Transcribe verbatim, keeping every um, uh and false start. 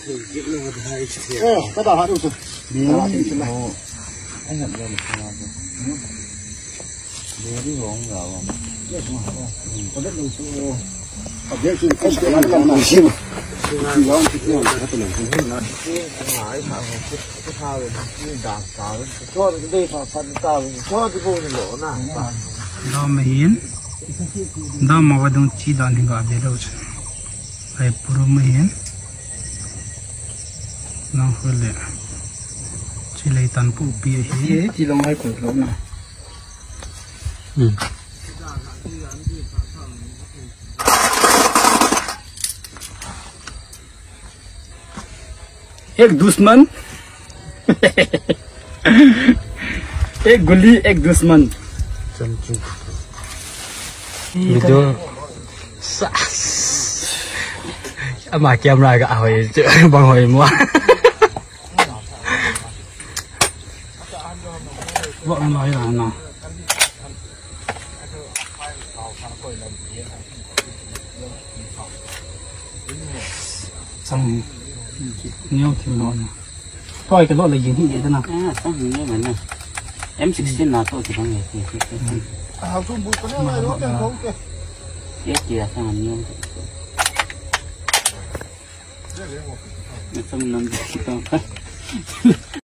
Ờ, cái đó hả đâu rồi? Đi đi nào. Anh nhận ra một cái nào rồi. Đi đi hướng rồi. Có đất đâu chứ. Ở đây chứ không có làm làm gì mà. Thì ông thì nó có thể làm gì nữa. Cái thảo cái thảo cái đạp thảo cho cái đây thảo phân thảo cho cái vô này lỗ nè. Đó mà hiền. Đó mà vào đông chỉ đàn hình gặp được chứ. Ai puro mà hiền. Nó hơi lẹ. Chỉ lấy tan phụ bia hiền. Chỉ làm hai cột lỗ nè. Ừ. एक दुश्मन एक गुल्ली एक दुश्मन video mà camera cả hồi bằng hồi mua vợ nói là nó xong nhiều thì nó thôi cái đó là gì vậy thế nào à sao hình như vậy nè em sixteen nào thôi thì bằng này thì à không bút cái này nó đang không kìa cái kia sao mà nhiều nó xong nó gì đâu